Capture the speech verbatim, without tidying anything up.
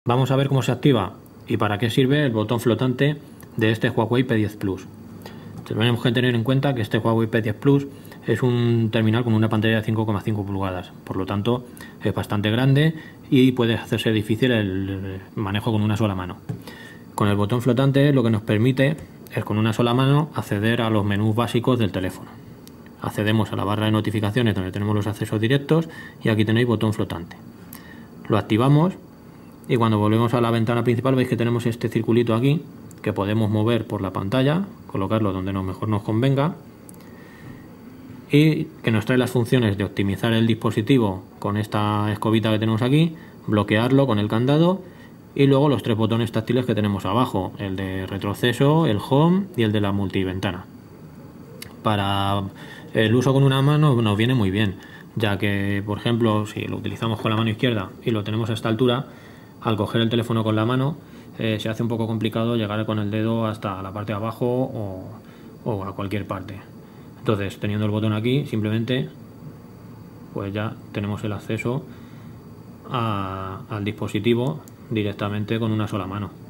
Vamos a ver cómo se activa y para qué sirve el botón flotante de este Huawei P diez Plus. Tenemos que tener en cuenta que este Huawei P diez Plus es un terminal con una pantalla de cinco coma cinco pulgadas, por lo tanto es bastante grande y puede hacerse difícil el manejo con una sola mano. Con el botón flotante lo que nos permite es con una sola mano acceder a los menús básicos del teléfono. Accedemos a la barra de notificaciones donde tenemos los accesos directos y aquí tenéis botón flotante. Lo activamos y cuando volvemos a la ventana principal veis que tenemos este circulito aquí que podemos mover por la pantalla, colocarlo donde nos mejor nos convenga y que nos trae las funciones de optimizar el dispositivo con esta escobita que tenemos aquí, bloquearlo con el candado y luego los tres botones táctiles que tenemos abajo, el de retroceso, el home y el de la multiventana. Para el uso con una mano nos viene muy bien, ya que por ejemplo si lo utilizamos con la mano izquierda y lo tenemos a esta altura, al coger el teléfono con la mano eh, se hace un poco complicado llegar con el dedo hasta la parte de abajo o, o a cualquier parte. Entonces, teniendo el botón aquí, simplemente pues ya tenemos el acceso a, al dispositivo directamente con una sola mano.